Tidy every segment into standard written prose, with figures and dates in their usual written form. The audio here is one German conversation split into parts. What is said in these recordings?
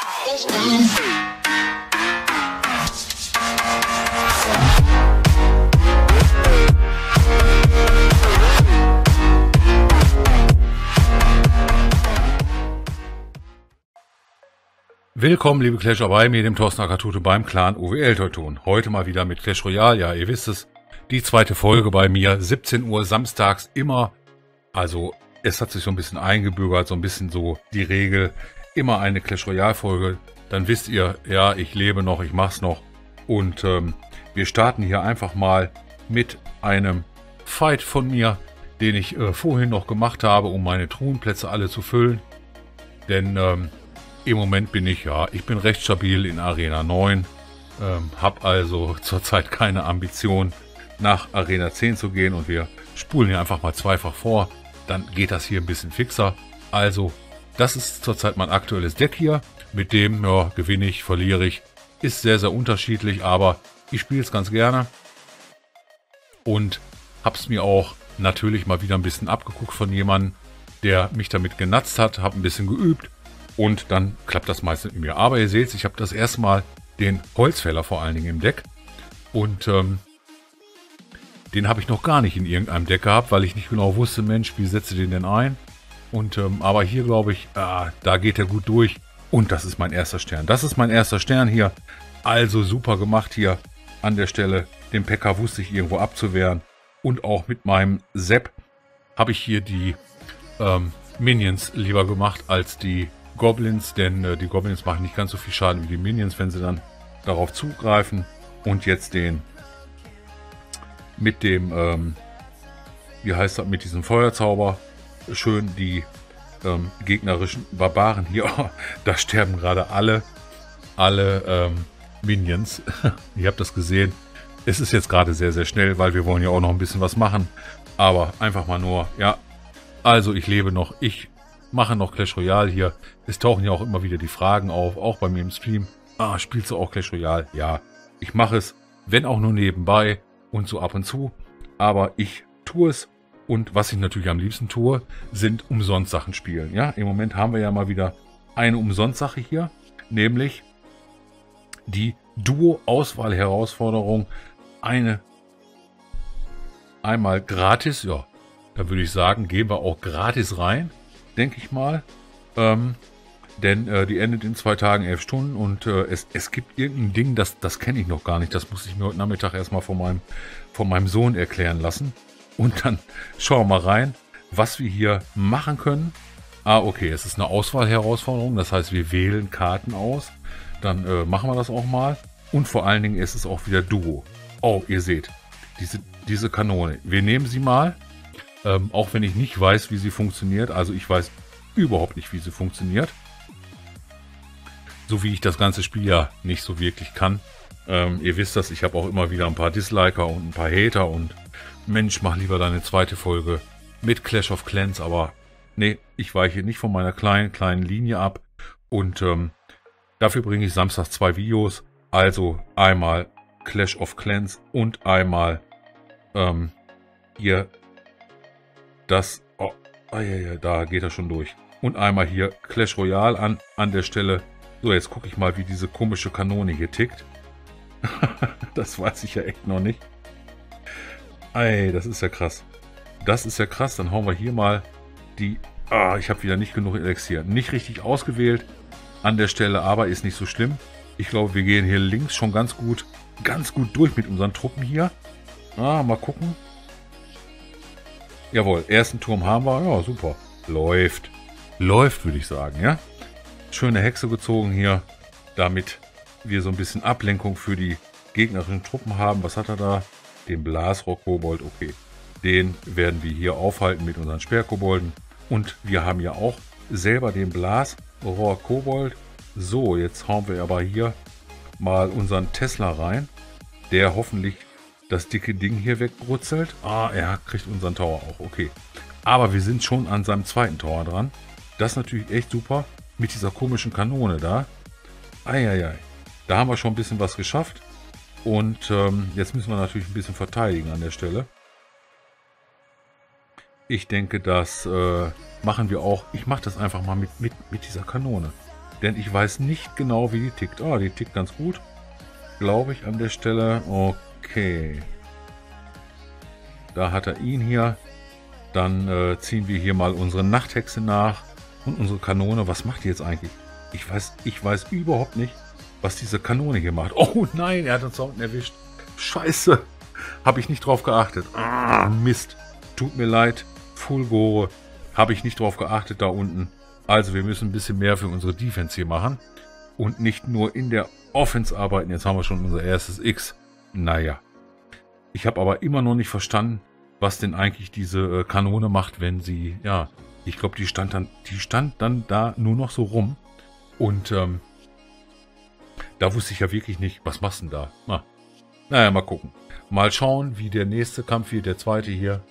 Willkommen, liebe Clasher, bei mir, dem Thorsten Akatute beim Clan OWL Teuton. Heute mal wieder mit Clash Royale, ja, ihr wisst es, die zweite Folge bei mir, 17 Uhr samstags immer. Also, es hat sich so ein bisschen eingebürgert, so ein bisschen so die Regel, immer eine Clash Royale Folge. Dann wisst ihr, ja, ich lebe noch, ich mach's noch. Und wir starten hier einfach mal mit einem Fight von mir, den ich vorhin noch gemacht habe, um meine Truhenplätze alle zu füllen. Denn im Moment bin ich recht stabil in Arena 9, habe also zurzeit keine Ambition nach Arena 10 zu gehen und wir spulen hier einfach mal zweifach vor, dann geht das hier ein bisschen fixer. Also das ist zurzeit mein aktuelles Deck hier, mit dem gewinne ich, verliere ich, ist sehr, sehr unterschiedlich, aber ich spiele es ganz gerne und habe es mir auch natürlich mal wieder ein bisschen abgeguckt von jemandem, der mich damit genatzt hat, habe ein bisschen geübt. Und dann klappt das meistens mit mir. Aber ihr seht, ich habe das erste Mal den Holzfäller vor allen Dingen im Deck. Und den habe ich noch gar nicht in irgendeinem Deck gehabt, weil ich nicht genau wusste, Mensch, wie setze ich den denn ein? Und aber hier glaube ich, da geht er gut durch. Und das ist mein erster Stern. Das ist mein erster Stern hier. Also super gemacht hier an der Stelle. Den P.E.K.K.A. wusste ich irgendwo abzuwehren. Und auch mit meinem Sepp habe ich hier die Minions lieber gemacht als die Goblins, denn die Goblins machen nicht ganz so viel Schaden wie die Minions, wenn sie dann darauf zugreifen. Und jetzt den mit dem, wie heißt das, mit diesem Feuerzauber schön die gegnerischen Barbaren hier, da sterben gerade alle Minions. Ihr habt das gesehen. Es ist jetzt gerade sehr, sehr schnell, weil wir wollen ja auch noch ein bisschen was machen. Aber einfach mal nur, ja, also ich lebe noch, ich mache noch Clash Royale hier. Es tauchen ja auch immer wieder die Fragen auf, auch bei mir im Stream. Spielst du auch Clash Royale? Ja, ich mache es, wenn auch nur nebenbei und so ab und zu. Aber ich tue es. Und was ich natürlich am liebsten tue, sind Umsonst-Sachen spielen. Ja, im Moment haben wir ja mal wieder eine Umsonst-Sache hier, nämlich die Duo-Auswahl-Herausforderung. Einmal gratis, ja, da würde ich sagen, gehen wir auch gratis rein. Denke ich mal, denn die endet in 2 Tagen 11 Stunden und es gibt irgendein Ding, das kenne ich noch gar nicht, das muss ich mir heute Nachmittag erstmal von meinem Sohn erklären lassen und dann schauen wir mal rein, was wir hier machen können. Okay, es ist eine Auswahlherausforderung, das heißt, wir wählen Karten aus, dann machen wir das auch mal und vor allen Dingen ist es auch wieder Duo. Oh, ihr seht, diese Kanone, wir nehmen sie mal. Auch wenn ich nicht weiß, wie sie funktioniert. Also ich weiß überhaupt nicht, wie sie funktioniert. So wie ich das ganze Spiel ja nicht so wirklich kann. Ihr wisst das, ich habe auch immer wieder ein paar Disliker und ein paar Hater. Und Mensch, mach lieber deine zweite Folge mit Clash of Clans. Aber nee, ich weiche nicht von meiner kleinen Linie ab. Und dafür bringe ich samstags 2 Videos. Also einmal Clash of Clans und einmal hier das, da geht er schon durch. Und einmal hier Clash Royale an der Stelle. So, jetzt gucke ich mal, wie diese komische Kanone hier tickt. Das weiß ich ja echt noch nicht. Das ist ja krass. Das ist ja krass. Dann hauen wir hier mal die... ich habe wieder nicht genug Elixier. Nicht richtig ausgewählt an der Stelle, aber ist nicht so schlimm. Ich glaube, wir gehen hier links schon ganz gut durch mit unseren Truppen hier. Mal gucken. Jawohl, ersten Turm haben wir. Ja, super. Läuft. Läuft, würde ich sagen, ja. Schöne Hexe gezogen hier, damit wir so ein bisschen Ablenkung für die gegnerischen Truppen haben. Was hat er da? Den Blasrock-Kobold, okay. Den werden wir hier aufhalten mit unseren Sperrkobolden. Und wir haben ja auch selber den Blasrock-Kobold. So, jetzt hauen wir aber hier mal unseren Tesla rein, der hoffentlich das dicke Ding hier wegbrutzelt. Er kriegt unseren Tower auch, okay. Aber wir sind schon an seinem zweiten Tower dran. Das ist natürlich echt super mit dieser komischen Kanone da. Da haben wir schon ein bisschen was geschafft. Und jetzt müssen wir natürlich ein bisschen verteidigen an der Stelle. Ich denke, das machen wir auch. Ich mache das einfach mal mit dieser Kanone. Denn ich weiß nicht genau, wie die tickt. Ah, die tickt ganz gut. Glaube ich an der Stelle. Okay. Da hat er ihn hier. Dann ziehen wir hier mal unsere Nachthexe nach. Und unsere Kanone. Was macht die jetzt eigentlich? Ich weiß überhaupt nicht, was diese Kanone hier macht. Oh nein, er hat uns da unten erwischt. Scheiße. Habe ich nicht drauf geachtet. Ah, Mist. Tut mir leid. Fulgore. Habe ich nicht drauf geachtet da unten. Also wir müssen ein bisschen mehr für unsere Defense hier machen. Und nicht nur in der Offense arbeiten. Jetzt haben wir schon unser erstes X. Naja. Ich habe aber immer noch nicht verstanden, was denn eigentlich diese Kanone macht, wenn sie... Ja, ich glaube, die stand dann da nur noch so rum. Und da wusste ich ja wirklich nicht, was machst du denn da? Naja, mal gucken. Mal schauen, wie der nächste Kampf hier, der zweite hier.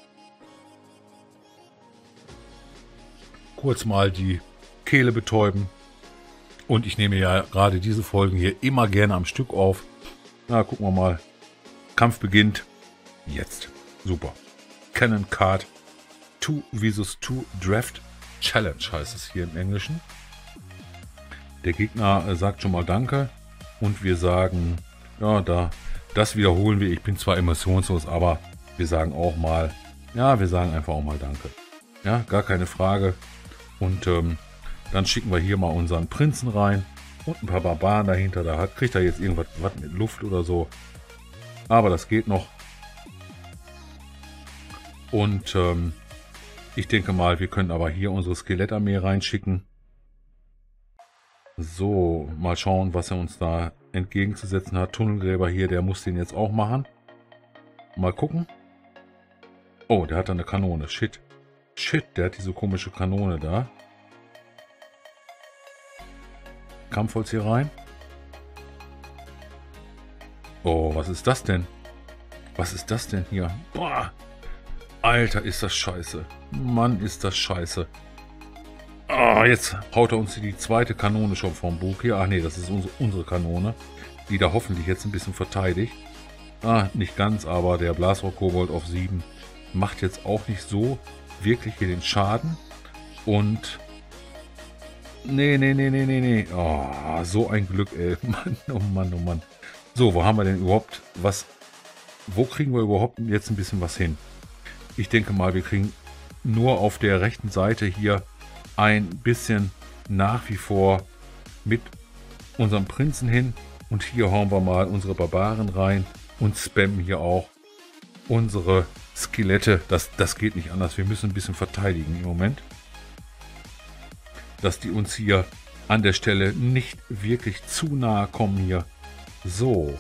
Kurz mal die Kehle betäuben. Und ich nehme ja gerade diese Folgen hier immer gerne am Stück auf. Na, gucken wir mal. Kampf beginnt jetzt. Super. Cannon Card 2 vs 2 Draft Challenge heißt es hier im Englischen. Der Gegner sagt schon mal Danke. Und wir sagen, ja, das wiederholen wir. Ich bin zwar emotionslos, aber wir sagen auch mal, ja, wir sagen einfach auch mal Danke. Ja, gar keine Frage. Und dann schicken wir hier mal unseren Prinzen rein. Und ein paar Barbaren dahinter. Da kriegt er jetzt irgendwas mit Luft oder so. Aber das geht noch. Und ich denke mal, wir können aber hier unsere Skelettarmee reinschicken. So, mal schauen, was er uns da entgegenzusetzen hat. Tunnelgräber hier, der muss den jetzt auch machen. Mal gucken. Oh, der hat da eine Kanone. Shit. Shit, der hat diese komische Kanone da. Kampfholz hier rein. Oh, was ist das denn? Was ist das denn hier? Boah. Alter, ist das scheiße. Mann, ist das scheiße. Ah, jetzt haut er uns die zweite Kanone schon vom Bug hier. Ach nee, das ist unsere Kanone, die da hoffentlich jetzt ein bisschen verteidigt. Ah, nicht ganz, aber der Blasrohr-Kobold auf 7 macht jetzt auch nicht so wirklich hier den Schaden. Und... Nee. Oh, so ein Glück, ey. Mann, oh Mann, oh Mann. So, wo haben wir denn überhaupt was... Wo kriegen wir überhaupt jetzt ein bisschen was hin? Ich denke mal, wir kriegen nur auf der rechten Seite hier ein bisschen nach wie vor mit unserem Prinzen hin. Und hier hauen wir mal unsere Barbaren rein und spammen hier auch unsere Skelette. Das geht nicht anders. Wir müssen ein bisschen verteidigen im Moment. Dass die uns hier an der Stelle nicht wirklich zu nahe kommen hier. So.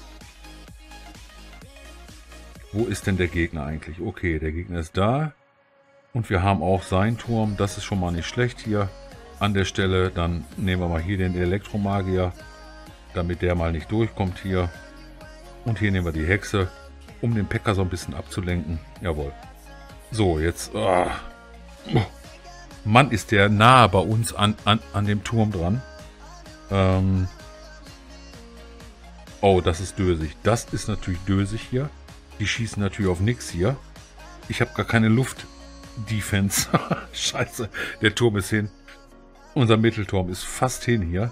Wo ist denn der Gegner eigentlich? Okay, der Gegner ist da. Und wir haben auch seinen Turm. Das ist schon mal nicht schlecht hier an der Stelle. Dann nehmen wir mal hier den Elektromagier, damit der mal nicht durchkommt hier. Und hier nehmen wir die Hexe, um den Pekka so ein bisschen abzulenken. Jawohl. So, jetzt... Mann, ist der nahe bei uns an dem Turm dran. Oh, das ist dösig. Das ist natürlich dösig hier. Die schießen natürlich auf nichts hier. Ich habe gar keine Luft-Defense. Scheiße, der Turm ist hin. Unser Mittelturm ist fast hin hier.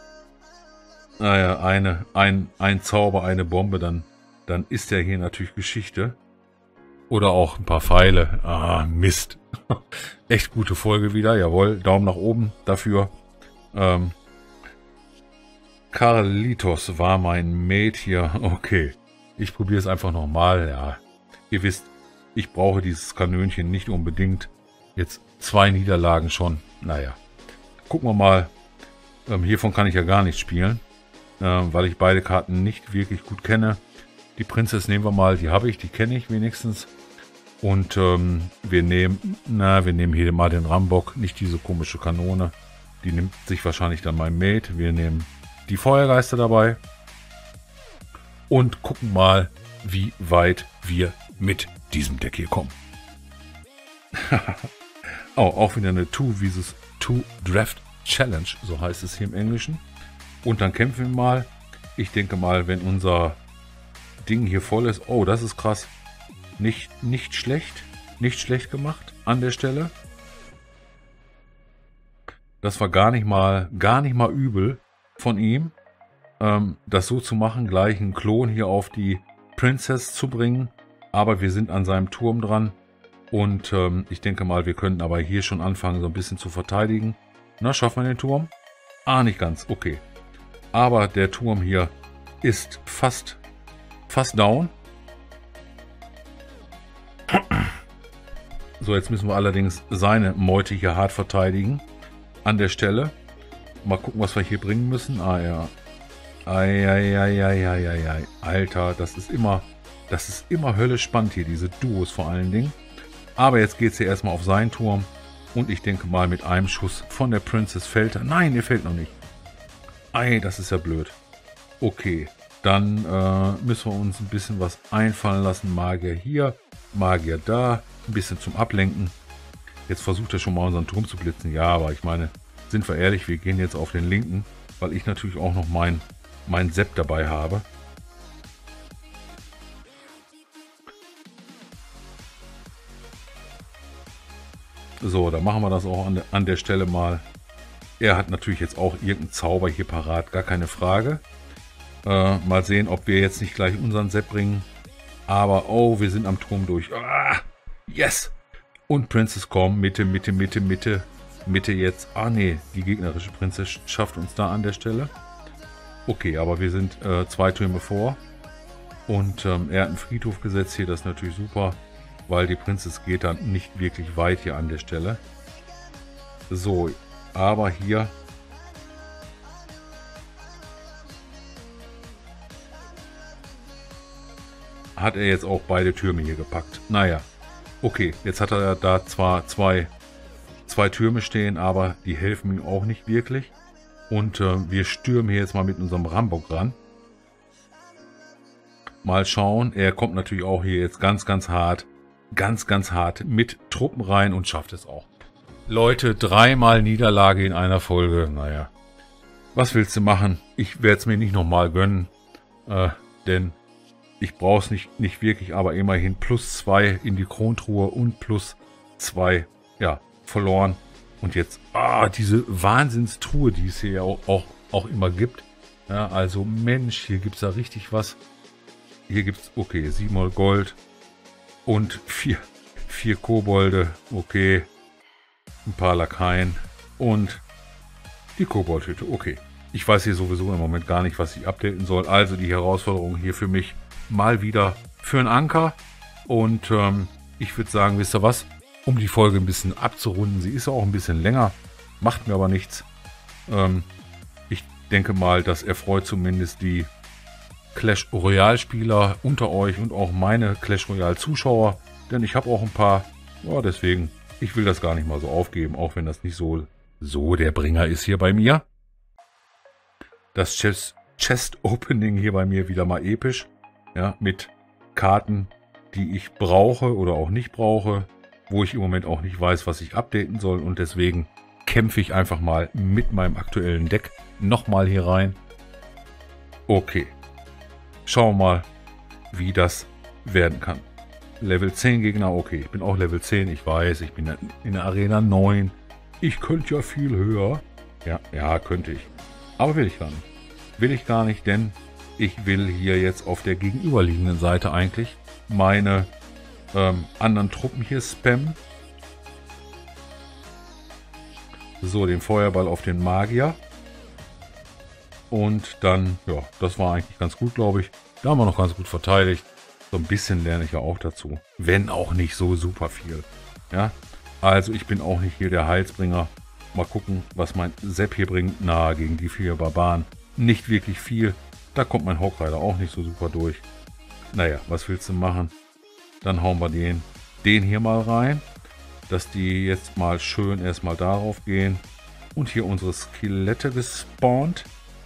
Naja, ein Zauber, eine Bombe, dann ist der hier natürlich Geschichte. Oder auch ein paar Pfeile. Ah, Mist. Echt gute Folge wieder. Jawohl, Daumen nach oben dafür. Carlitos war mein Mate hier. Okay, ich probiere es einfach nochmal. Ja, ihr wisst, ich brauche dieses Kanönchen nicht unbedingt. Jetzt 2 Niederlagen schon. Naja, gucken wir mal. Hiervon kann ich ja gar nicht spielen, weil ich beide Karten nicht wirklich gut kenne. Die Prinzess nehmen wir mal. Die habe ich, die kenne ich wenigstens. Und wir nehmen hier mal den Rambock, nicht diese komische Kanone. Die nimmt sich wahrscheinlich dann mein Mate. Wir nehmen die Feuergeister dabei und gucken mal, wie weit wir mit diesem Deck hier kommen. Oh, auch wieder eine 2 vs 2 Draft Challenge, so heißt es hier im Englischen. Und dann kämpfen wir mal. Ich denke mal, wenn unser Ding hier voll ist. Oh, das ist krass. Nicht schlecht. Nicht schlecht gemacht an der Stelle. Das war gar nicht mal übel von ihm, das so zu machen, gleich einen Klon hier auf die Princess zu bringen. Aber wir sind an seinem Turm dran und ich denke mal, wir könnten aber hier schon anfangen, so ein bisschen zu verteidigen. Na, schaffen wir den Turm? Ah, nicht ganz, okay. Aber der Turm hier ist fast down. So, jetzt müssen wir allerdings seine Meute hier hart verteidigen. An der Stelle. Mal gucken, was wir hier bringen müssen. Ah ja. Eieieiei. Alter, das ist immer höllisch spannend hier, diese Duos vor allen Dingen. Aber jetzt geht es hier erstmal auf seinen Turm. Und ich denke mal, mit einem Schuss von der Princess fällt er. Nein, er fällt noch nicht. Ei, das ist ja blöd. Okay, dann müssen wir uns ein bisschen was einfallen lassen. Magier hier, Magier da. Ein bisschen zum Ablenken. Jetzt versucht er schon mal unseren Turm zu blitzen. Ja, aber ich meine, sind wir ehrlich, wir gehen jetzt auf den linken, weil ich natürlich auch noch mein Sepp dabei habe. So, dann machen wir das auch an der Stelle mal. Er hat natürlich jetzt auch irgendeinen Zauber hier parat, gar keine Frage. Mal sehen, ob wir jetzt nicht gleich unseren Sepp bringen. Aber, oh, wir sind am Turm durch. Ah, yes! Und Princess kommt, Mitte jetzt. Ah, nee, die gegnerische Princess schafft uns da an der Stelle. Okay, aber wir sind 2 Türme vor. Und er hat einen Friedhof gesetzt hier, das ist natürlich super. Weil die Princess geht dann nicht wirklich weit hier an der Stelle. So, aber hier hat er jetzt auch beide Türme hier gepackt. Naja, okay, jetzt hat er da zwar zwei Türme stehen, aber die helfen ihm auch nicht wirklich. Und wir stürmen hier jetzt mal mit unserem Rambock ran. Mal schauen, er kommt natürlich auch hier jetzt ganz hart mit Truppen rein und schafft es auch. Leute, 3-mal Niederlage in einer Folge. Naja, was willst du machen? Ich werde es mir nicht nochmal gönnen, denn ich brauche es nicht wirklich, aber immerhin +2 in die Krontruhe und +2, ja, verloren. Und jetzt, diese Wahnsinnstruhe, die es hier ja auch immer gibt. Ja, also Mensch, hier gibt es da richtig was. Hier gibt es, okay, 7 Gold und 4 Kobolde, okay. Ein paar Lakaien und die Koboldhütte, okay. Ich weiß hier sowieso im Moment gar nicht, was ich updaten soll. Also die Herausforderung hier für mich mal wieder für einen Anker. Und ich würde sagen, wisst ihr was? Um die Folge ein bisschen abzurunden. Sie ist auch ein bisschen länger, macht mir aber nichts. Ich denke mal, das erfreut zumindest die Clash Royale Spieler unter euch und auch meine Clash Royale Zuschauer. Denn ich habe auch ein paar, ja, deswegen, ich will das gar nicht mal so aufgeben, auch wenn das nicht so der Bringer ist hier bei mir. Das Chest Opening hier bei mir wieder mal episch. Ja, mit Karten, die ich brauche oder auch nicht brauche, wo ich im Moment auch nicht weiß, was ich updaten soll. Und deswegen kämpfe ich einfach mal mit meinem aktuellen Deck nochmal hier rein. Okay. Schauen wir mal, wie das werden kann. Level 10 Gegner, okay. Ich bin auch Level 10, ich weiß. Ich bin in der Arena 9. Ich könnte ja viel höher. Ja, könnte ich. Aber will ich gar nicht. Will ich gar nicht, denn ich will hier jetzt auf der gegenüberliegenden Seite eigentlich meine anderen Truppen hier spammen. So, den Feuerball auf den Magier. Und dann, ja, das war eigentlich ganz gut, glaube ich. Da haben wir noch ganz gut verteidigt. So ein bisschen lerne ich ja auch dazu. Wenn auch nicht so super viel. Ja, also ich bin auch nicht hier der Heilsbringer. Mal gucken, was mein Sepp hier bringt. Na, gegen die 4 Barbaren. Nicht wirklich viel. Da kommt mein Hawkrider auch nicht so super durch. Naja, was willst du machen? Dann hauen wir den hier mal rein. Dass die jetzt mal schön erstmal darauf gehen. Und hier unsere Skelette gespawnt.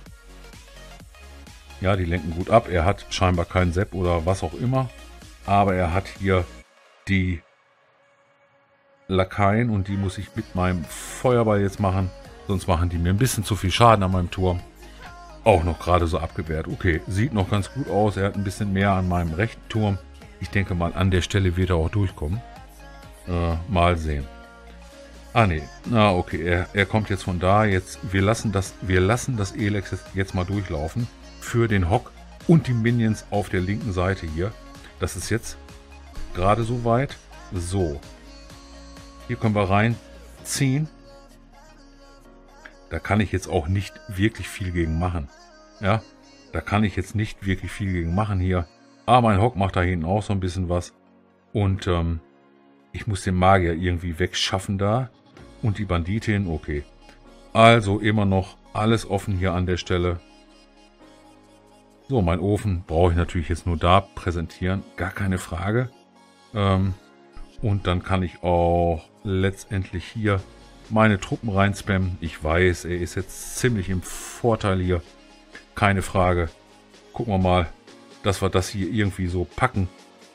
Ja, die lenken gut ab. Er hat scheinbar keinen Sepp oder was auch immer. Aber er hat hier die Lakaien und die muss ich mit meinem Feuerball jetzt machen. Sonst machen die mir ein bisschen zu viel Schaden an meinem Turm. Auch noch gerade so abgewehrt. Okay, sieht noch ganz gut aus. Er hat ein bisschen mehr an meinem rechten Turm. Ich denke mal, an der Stelle wird er auch durchkommen. Mal sehen. Ah nee, na okay, er kommt jetzt von da. Jetzt, wir lassen das Elex jetzt mal durchlaufen für den Hock und die Minions auf der linken Seite hier. Das ist jetzt gerade so weit. So, hier können wir reinziehen. Da kann ich jetzt auch nicht wirklich viel gegen machen. Ja, da kann ich jetzt nicht wirklich viel gegen machen hier. Aber mein Hock macht da hinten auch so ein bisschen was. Und ich muss den Magier irgendwie wegschaffen da. Und die Banditin, okay. Also immer noch alles offen hier an der Stelle. So, mein Ofen brauche ich natürlich jetzt nur da präsentieren. Gar keine Frage. Und dann kann ich auch letztendlich hier meine Truppen reinspammen. Ich weiß, er ist jetzt ziemlich im Vorteil hier. Keine Frage. Gucken wir mal, dass wir das hier irgendwie so packen.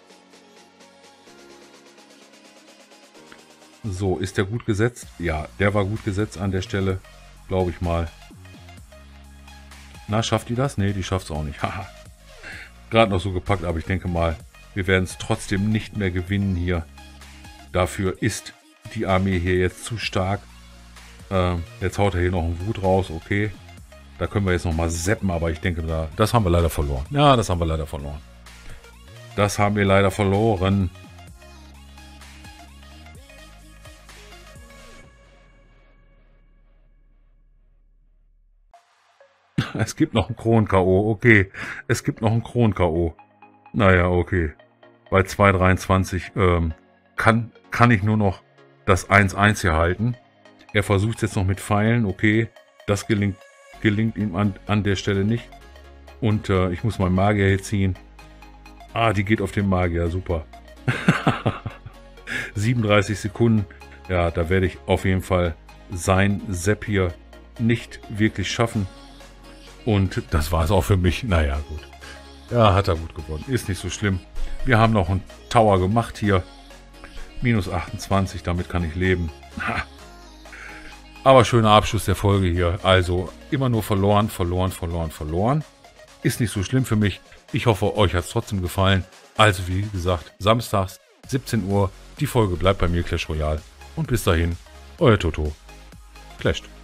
So, ist der gut gesetzt? Ja, der war gut gesetzt an der Stelle. Glaube ich mal. Na, schafft die das? Ne, die schafft es auch nicht. Haha. Gerade noch so gepackt, aber ich denke mal, wir werden es trotzdem nicht mehr gewinnen hier. Dafür ist die Armee hier jetzt zu stark. Jetzt haut er hier noch einen Wut raus, okay. Da können wir jetzt nochmal zappen, aber ich denke, das haben wir leider verloren. Ja, das haben wir leider verloren. Das haben wir leider verloren. Es gibt noch einen Kronen-K.O. Okay, es gibt noch einen Kronen-K.O. Naja, okay. Bei 2,23 kann ich nur noch das 1-1 hier halten. Er versucht es jetzt noch mit Pfeilen. Okay, das gelingt ihm an der Stelle nicht. Und ich muss meinen Magier hier ziehen. Ah, die geht auf den Magier. Super. 37 Sekunden. Ja, da werde ich auf jeden Fall sein Sepp hier nicht wirklich schaffen. Und das war es auch für mich. Naja, gut. Ja, hat er gut gewonnen. Ist nicht so schlimm. Wir haben noch einen Tower gemacht hier. Minus 28, damit kann ich leben. Aber schöner Abschluss der Folge hier. Also immer nur verloren, verloren, verloren, verloren. Ist nicht so schlimm für mich. Ich hoffe, euch hat es trotzdem gefallen. Also wie gesagt, samstags 17 Uhr. Die Folge bleibt bei mir Clash Royale. Und bis dahin, euer Toto. Clasht.